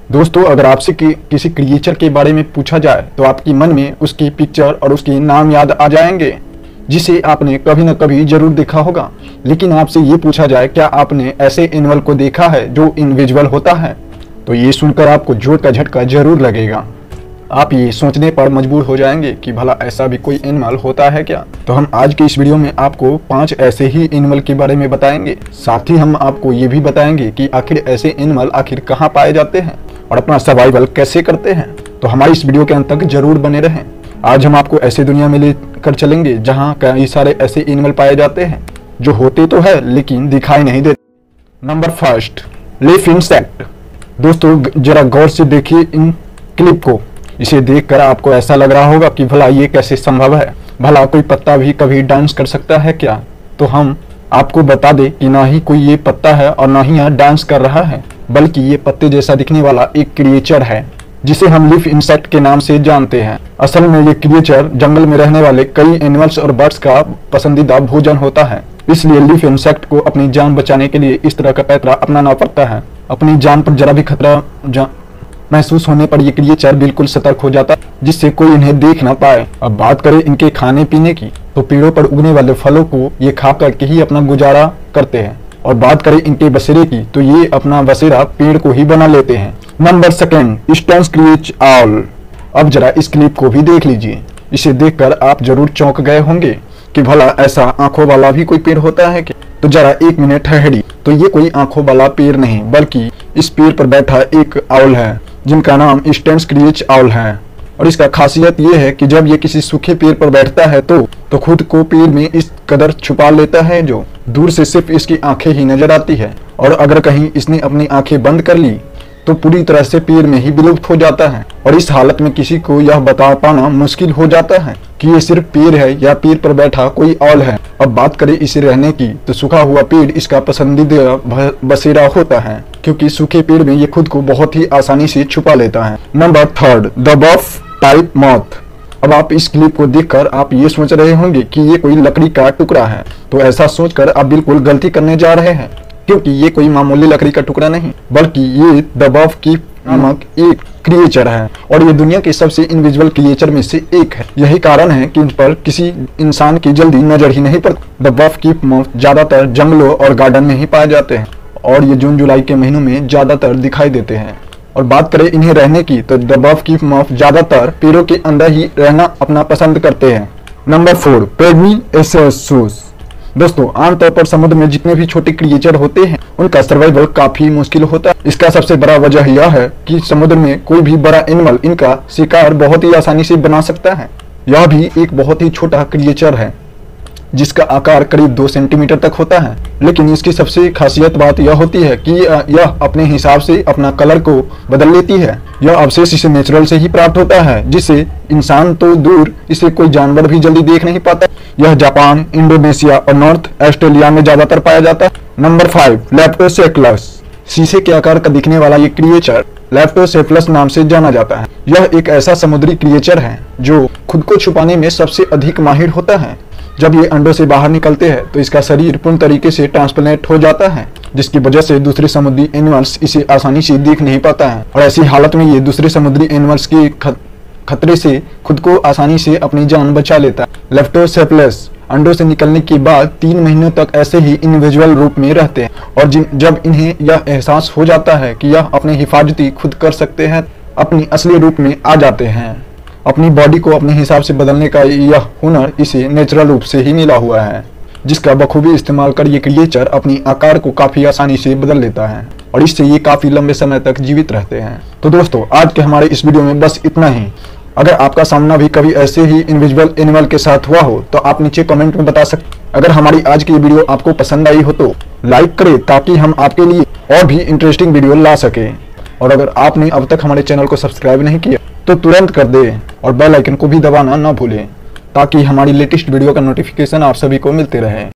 दोस्तों, अगर आपसे किसी क्रिएचर के बारे में पूछा जाए तो आपकी मन में उसकी पिक्चर और उसके नाम याद आ जाएंगे, जिसे आपने कभी न कभी जरूर देखा होगा। लेकिन आपसे ये पूछा जाए क्या आपने ऐसे एनिमल को देखा है जो इनविजिबल होता है, तो ये सुनकर आपको जोर का झटका जरूर लगेगा। आप ये सोचने पर मजबूर हो जाएंगे कि भला ऐसा भी कोई एनिमल होता है क्या। तो हम आज के इस वीडियो में आपको 5 ऐसे ही एनिमल के बारे में बताएंगे। साथ ही हम आपको ये भी बताएंगे कि आखिर ऐसे एनिमल आखिर कहाँ पाए जाते हैं और अपना सर्वाइवल कैसे करते हैं। तो हमारी इस वीडियो के अंत तक जरूर बने रहें। आज हम आपको ऐसे दुनिया में लेकर चलेंगे जहाँ कई सारे ऐसे एनिमल पाए जाते हैं जो होते तो है लेकिन दिखाई नहीं देते। Number 1, leaf insect. दोस्तों, जरा गौर से देखिए इन क्लिप को। इसे देखकर आपको ऐसा लग रहा होगा कि भला ये कैसे संभव है, भला कोई पत्ता भी कभी डांस कर सकता है क्या। तो हम आपको बता दें कि ना ही कोई ये पत्ता है और ना ही यह डांस कर रहा है, बल्कि ये पत्ते जैसा दिखने वाला एक क्रिएचर है जिसे हम लीफ इंसेक्ट के नाम से जानते हैं। असल में ये क्रिएचर जंगल में रहने वाले कई एनिमल्स और बर्ड्स का पसंदीदा भोजन होता है। इसलिए लीफ इंसेक्ट को अपनी जान बचाने के लिए इस तरह का पैतरा अपनाना पड़ता है। अपनी जान पर जरा भी खतरा महसूस होने पर ये क्रिएचर बिल्कुल सतर्क हो जाता है, जिससे कोई इन्हें देख ना पाए। अब बात करें इनके खाने पीने की, तो पेड़ों पर उगने वाले फलों को ये खा करके ही अपना गुजारा करते हैं। और बात करें इनके बसेरे की, तो ये अपना बसेरा पेड़ को ही बना लेते हैं। Number 2, stone screech owl. अब जरा इस क्लिप को भी देख लीजिए। इसे देखकर आप जरूर चौंक गए होंगे कि भला ऐसा आंखों वाला भी कोई पेड़ होता है क्या। तो जरा 1 मिनट ठहरिए। तो ये कोई आंखों वाला पेड़ नहीं, बल्कि इस पेड़ पर बैठा एक आउल है जिनका नाम स्टोन स्क्रीच आउल है। और इसका खासियत ये है कि जब ये किसी सूखे पेड़ पर बैठता है तो खुद को पेड़ में इस कदर छुपा लेता है जो दूर से सिर्फ इसकी आंखें ही नजर आती है। और अगर कहीं इसने अपनी आंखें बंद कर ली तो पूरी तरह से पेड़ में ही विलुप्त हो जाता है। और इस हालत में किसी को यह बता पाना मुश्किल हो जाता है कि ये सिर्फ पेड़ है या पेड़ पर बैठा कोई आउल है। अब बात करें इसे रहने की, तो सूखा हुआ पेड़ इसका पसंदीदा बसेरा होता है, क्योंकि सूखे पेड़ में ये खुद को बहुत ही आसानी से छुपा लेता है। Number 3, the buff tip moth. अब आप इस क्लिप को देखकर आप ये सोच रहे होंगे कि ये कोई लकड़ी का टुकड़ा है। तो ऐसा सोचकर आप बिल्कुल गलती करने जा रहे हैं, क्योंकि ये कोई मामूली लकड़ी का टुकड़ा नहीं, बल्कि ये द बफ की नामक एक क्रिएचर है। और ये दुनिया के सबसे इनविजिबल क्रिएचर में से एक है। यही कारण है कि इन पर किसी इंसान की जल्दी नजर ही नहीं पड़ती। द बफ की मौत ज्यादातर जंगलों और गार्डन में ही पाए जाते हैं और ये जून जुलाई के महीनों में ज्यादातर दिखाई देते हैं। और बात करें इन्हें रहने की, तो द बफ की मौत ज्यादातर पेड़ों के अंदर ही रहना अपना पसंद करते हैं। नंबर 4, पेग्मी एसेसोस। दोस्तों, आमतौर पर समुद्र में जितने भी छोटे क्रिएचर होते हैं उनका सर्वाइवल काफी मुश्किल होता है। इसका सबसे बड़ा वजह यह है कि समुद्र में कोई भी बड़ा एनिमल इनका शिकार बहुत ही आसानी से बना सकता है। यह भी एक बहुत ही छोटा क्रिएचर है जिसका आकार करीब 2 सेंटीमीटर तक होता है। लेकिन इसकी सबसे खासियत बात यह होती है कि यह अपने हिसाब से अपना कलर को बदल लेती है। यह अवशेष इसे नेचुरल से ही प्राप्त होता है, जिसे इंसान तो दूर इसे कोई जानवर भी जल्दी देख नहीं पाता। यह जापान, इंडोनेशिया और नॉर्थ ऑस्ट्रेलिया में ज्यादातर पाया जाता है। Number 5, leptocephalus. शीशे के आकार का दिखने वाला ये क्रिएचर लेप्टोसेफलस नाम से जाना जाता है। यह एक ऐसा समुद्री क्रिएचर है जो खुद को छुपाने में सबसे अधिक माहिर होता है। जब ये अंडों से बाहर निकलते हैं तो इसका शरीर पूर्ण तरीके से ट्रांसप्लेंट हो जाता है, जिसकी वजह से दूसरे समुद्री एनिमल्स इसे आसानी से देख नहीं पाता है। और ऐसी हालत में ये दूसरे समुद्री एनिमल्स के खतरे से खुद को आसानी से अपनी जान बचा लेता है। लेप्टोसेफलस अंडों से निकलने के बाद 3 महीनों तक ऐसे ही इंडिविजुअल रूप में रहते हैं। और जब इन्हें यह एहसास हो जाता है कि यह अपनी हिफाजती खुद कर सकते हैं, अपनी असली रूप में आ जाते हैं। अपनी बॉडी को अपने हिसाब से बदलने का यह हुनर इसे नेचुरल रूप से ही मिला हुआ है, जिसका बखूबी इस्तेमाल कर ये क्रिएचर अपनी आकार को काफी आसानी से बदल लेता है और इससे ये काफी लंबे समय तक जीवित रहते हैं। तो दोस्तों, आज के हमारे इस वीडियो में बस इतना ही। अगर आपका सामना भी कभी ऐसे ही इनविजिबल एनिमल के साथ हुआ हो तो आप नीचे कमेंट में बता सकते। अगर हमारी आज की वीडियो आपको पसंद आई हो तो लाइक करें, ताकि हम आपके लिए और भी इंटरेस्टिंग वीडियो ला सके। और अगर आपने अब तक हमारे चैनल को सब्सक्राइब नहीं किया तो तुरंत कर दें और बेल आइकन को भी दबाना ना भूलें, ताकि हमारी लेटेस्ट वीडियो का नोटिफिकेशन आप सभी को मिलते रहे।